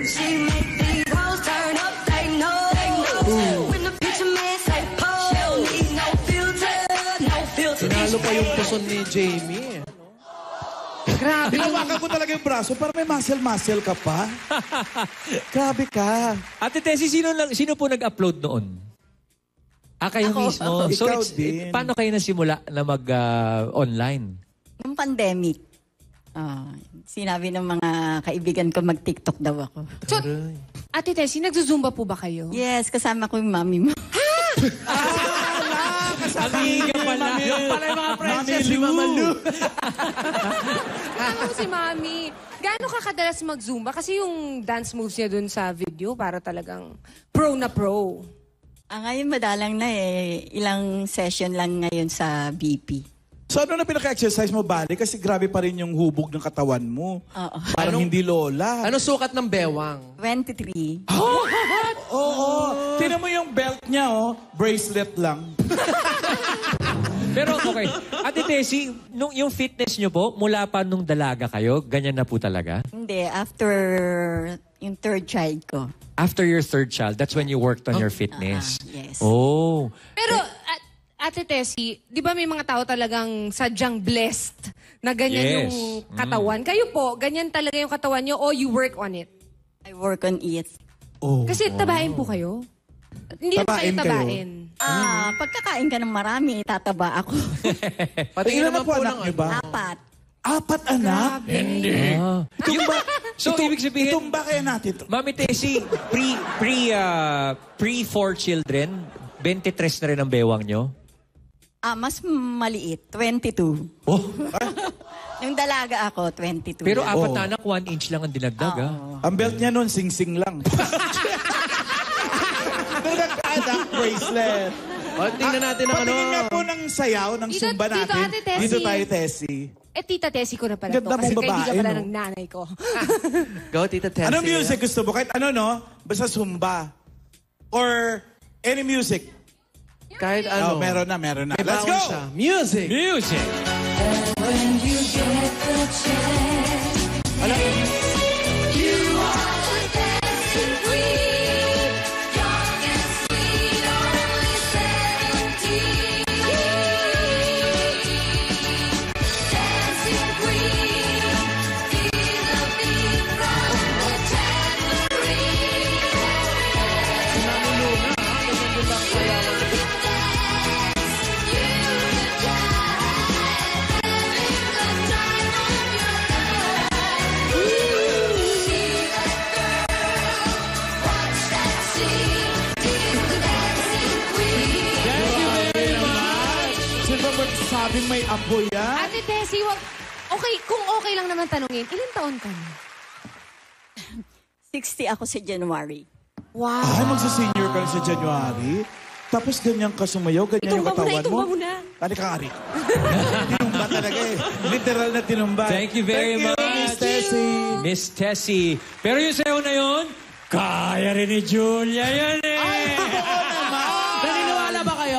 She make these hoes turn up, they know. When the picture man say pose, she don't need no filter, no filter. Sinalo pa yung puson ni Jamie. Grabe. Hinawakan ko talaga yung braso para may muscle ka pa. Grabe ka. Ate Tessie, sino po nag-upload noon? Kayo mismo. So, paano kayo nasimula na mag-online? Nung pandemic, sinabi ng mga kaibigan ko mag-TikTok daw ako. So, Ate Tessie, nagzuzumba po ba kayo? Yes, kasama ko yung mami mo. Amiga pala. Yung pala yung mga princess, si Mama Lu. Ano si Mami? Gaano ka kadalas mag-zumba? Kasi yung dance moves niya dun sa video, para talagang pro na pro. Ngayon madalang na ilang session lang ngayon sa BP. So ano na pinaka-exercise mo, Bali? Kasi grabe pa rin yung hubog ng katawan mo. Oo. Parang hindi lola. Ano sukat ng bewang? 23. Oo. Tingnan mo yung belt niya, bracelet lang. Pero okay, Ate Tessie, yung fitness nyo po, mula pa nung dalaga kayo, ganyan na po talaga? Hindi, after yung third child ko. After your third child, that's when you worked on your fitness? Yes. Oh. Pero, Ate Tessie, di ba may mga tao talagang sadyang blessed na ganyan yung katawan? Kayo po, ganyan talaga yung katawan nyo o you work on it? I work on it. Kasi tabain po kayo? Hindi naman kayo tabain. Pagkakain ka ng marami, tataba ako. Pati naman po anak niyo ba? 4. 4 anak? Hindi. So, ibig sabihin... Itumba kaya natin. Mami Tessie, pre 4 children, 23 na rin ang bewang nyo? Mas maliit, 22. Oh. Yung dalaga ako, 22. Pero 4 na anak, 1 inch lang ang dinagdag. Ang belt niya nun, sing-sing lang. Nagkaanak, bracelet. Tingnan natin ang Patingin nga po ng sayaw, ng zumba natin. Ate Tessie. Dito tayo, Tessie. Tita Tessie ko na pala to. Ganda Kasi mong babae, kaibigan pala no? ng nanay ko. Go, Tita Tessie. Anong music gusto mo? Kahit ano, no? Basta zumba. Or any music. Kahit ano. Meron na. May Let's baon go! siya. Music! Music! When you get the chance, you are the dancing queen, young and sweet, only 17. Dancing queen, feel the beat from the tambourine. Sabing may apo yan. Ate Tessie, kung okay lang naman tanungin, ilang taon ka na? 60 ako sa January. Wow. Ay, magsa-senior ka na sa January. Tapos ganyan ka sumayaw, ganyan yung katawan mo. Itumba mo na. Tali ka, Ari. Tinumba talaga eh. Literal na tinumba. Thank you very much, Miss Tessie. Miss Tessie. Pero yung sayo na yun, kaya rin ni Julia yan eh. Naniniwala ba kayo?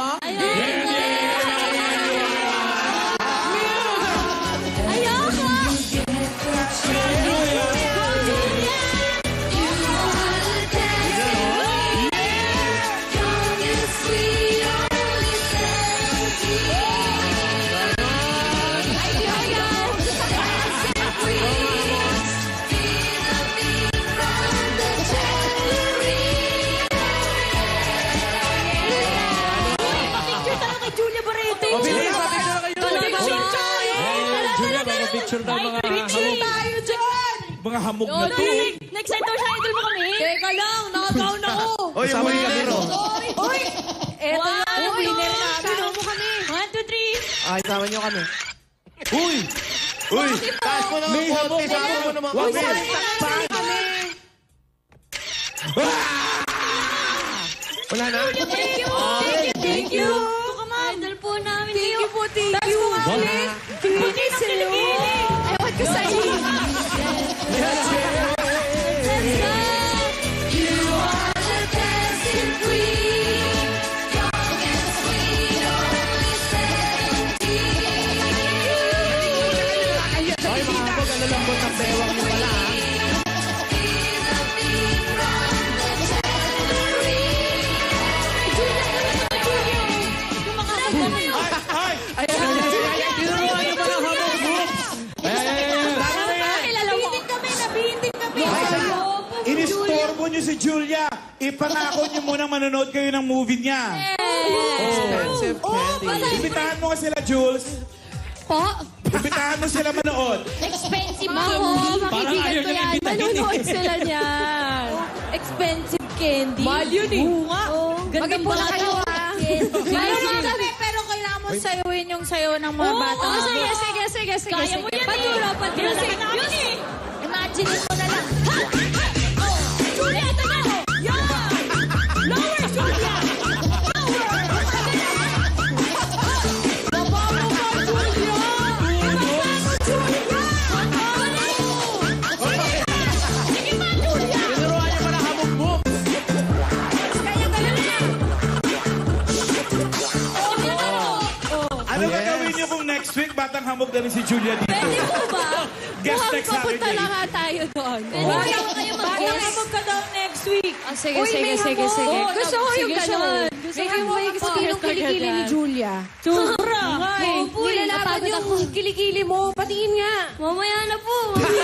Picture daw mga hamog. Mga hamog na to. Next-side daw siya, idol mo kami. Teka lang, nakataon ako. Oy, Kasama yung kabiro. Oy! Eto na, winner namin. Kasama mo kami. 1, 2, 3. Ay, sama niyo kami. Uy! Uy! Taas mo naman May po. hamog Taas ako. mo naman Wag kami. mo takpan. Wala na? Thank you! Thank you! Idol po namin. Thank you po, thank you. Kinis sa'yo. Ewan ko sa'yo. You are the dancing queen, young and sweet, only 17. Ay, mga hamog, ang lalambot ng bewang niyo pala. niyo si Julia, ipangako niyo munang manonood kayo ng movie niya. Expensive candy. Imbitahan mo ka sila, Jules. Po? Imbitahan mo sila manood. Expensive Oo, Parang makikigan ayaw ko niyang yan. imbitahin Manunood sila niyan. Expensive candy. Mahal yun eh. Bunga. Maging po na kayo, ah. Mayroon kami, pero kailangan mo sayawin yung sayo ng mga bata. Oo, sige. Kaya mo yan Paturo, eh. paturo. Music. Imagine mo na lang. Oh, Julia, ito na. Yeah. Lower, Julia. Tinuruan niyo pa na hamog-mog. Ano gagawin niyo kung next week batang hamog na rin si Julia dito? Pwede mo ba? Guest Mukhang next Saturday. papunta na nga tayo doon. Wala ko kayo mag-guess. Batang ka daw next week. Sige. Oo, Gusto ko yung sige, ganon. Gusto May mo may kastilong kilikili ni Julia. Sobra. Opo, nilalaban yung kilikili mo. Patingin nga. Mamaya na po.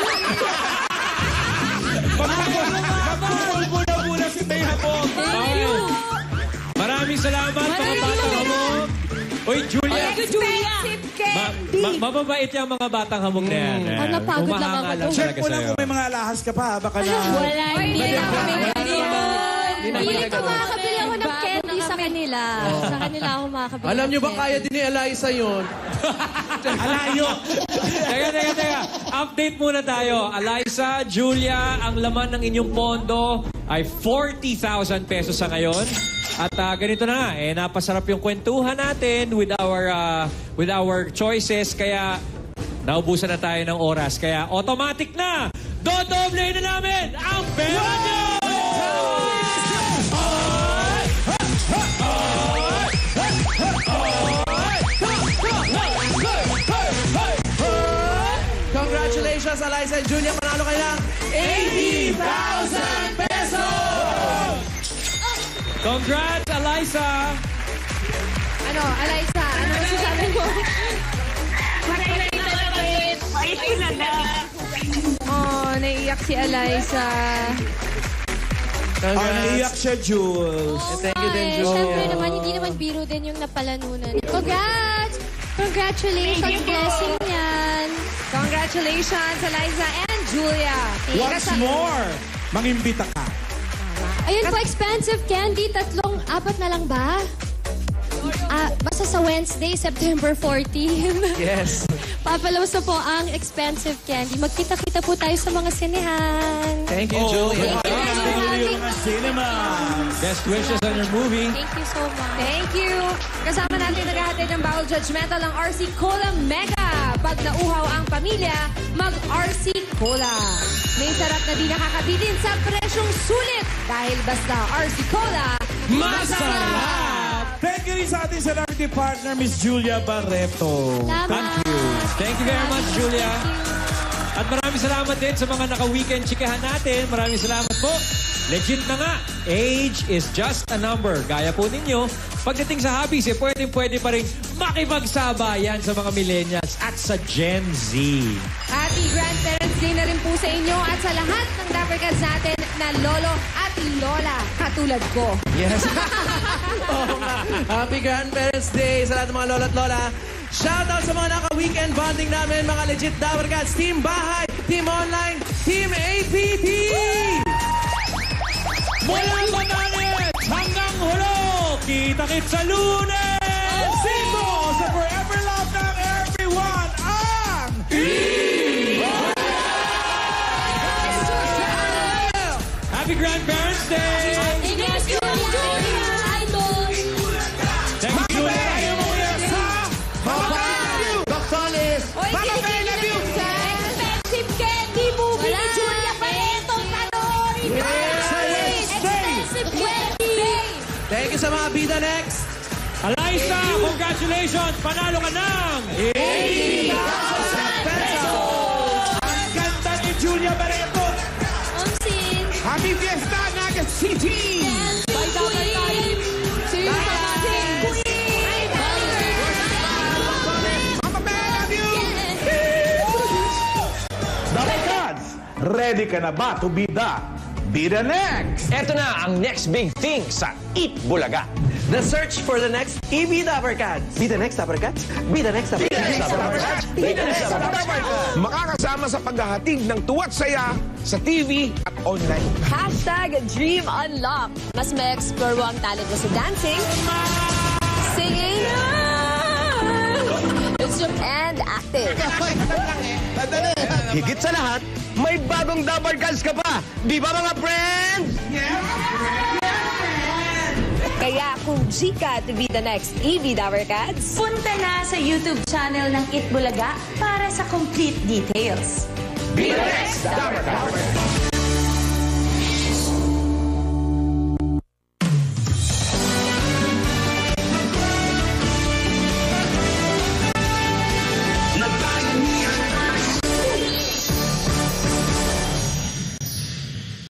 Magpupulbula-bula si Tay Habog. Maraming salamat, mga batang hamog. Uy, Julia. Julia. Mababait yung mga batang hamog na yan. napagod lang Humahanga ako. lang Check talaga mo lang sa'yo. kung may mga alahas ka pa. Baka na... Wala, hindi na kami Hindi ko makakabili ako ng candy sa kanila. Sa kanila ako makakabili. Alam niyo ba, ng kaya din ni Eliza yun? Alayo. Teka. Update muna tayo. Eliza, Julia, ang laman ng inyong pondo ay 40,000 pesos sa ngayon. At ganito na nga, napasarap yung kwentuhan natin with our choices. Kaya naubusan na tayo ng oras. Kaya automatic na, dodoble na namin ang pera nyo! Congratulations, Eliza and Julia. Panalo kayo ng 80,000 pesos! Congrats, Eliza! Ano, Eliza, ano masasabi mo? Oh, naiiyak si Eliza. Naiiyak siya, Jules. Thank you din, Julia. Siyempre naman, hindi naman biro din yung napalanunan. Congrats! Congratulations, blessing yan. Congratulations, Eliza and Julia. What's more, mangimbita ka. Ayun po, expensive candy. 4 na lang ba? Basta sa Wednesday, September 14. Yes. Papalabas na po ang expensive candy. Magkita-kita po tayo sa mga sinehan. Thank you, Julia. Cinema. Best wishes on your movie. Thank you so much. Thank you. Kasama natin naghahatid ng bawal judgmental ang RC Cola Mega. Pag nauhaw ang pamilya, mag-RC Cola. May sarap na di nakakabitin sa presyong sulit. Dahil basta RC Cola, masarap! Thank you rin sa ating celebrity partner, Miss Julia Barreto. Salamat. Thank you very much, Julia. At maraming salamat din sa mga naka-weekend chikahan natin. Maraming salamat po. Legit na nga, age is just a number. Gaya po ninyo, pagdating sa hobbies, pwede pa rin makipagsabayan sa mga millennials at sa Gen Z. Happy Grandparents Day na rin po sa inyo at sa lahat ng Dappercats natin na lolo at lola katulad ko. Yes. Oo nga. Happy Grandparents Day sa lahat ng mga lola at lola. Shoutout sa mga naka-weekend bonding namin, mga legit Dappercats, Team Bahay, Team Online, Team APT! Mula Bananes hanggang Hulo, kita-kit sa Lunes! Sino sa Forever Love ng everyone ang... Happy Grandparents Day! Ingat ko, Julia! Idol! Thank you, Julia! Expensive candy movie ni Julia Barreto. Panoorin mo! Expensive candy! Thank you sa mga bida next. Eliza, congratulations! Panalo ka ng... Ang ganda ni Julia Barreto. Omsin! Happy Fiesta, Naga City! Bye, Queen! See you Mama Bear, love you! Dappercats, ready ka na ba to bida? Be the next! Eto na ang next big thing sa Eat Bulaga. The search for the next EB Dapper Cats. Be the next Dapper Cats. Be the next Dapper Cats. Makakasama sa paghahatid ng tuwa't saya sa TV at online. Hashtag Dream Unlock. Mas may explore mo ang talent mo sa dancing, singing, and acting. Higit sa lahat, may bagong Dabber Cats ka pa. Di ba mga friends? Kaya kung Gika to be the next EB Dabber Cats, Punta na sa YouTube channel ng Eat Bulaga para sa complete details. Be the next Dabber Cats!